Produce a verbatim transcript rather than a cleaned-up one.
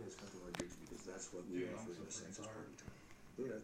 It's got the right age because that's what we Dude, I'm offer in so the freaking census tired. party time. Yeah.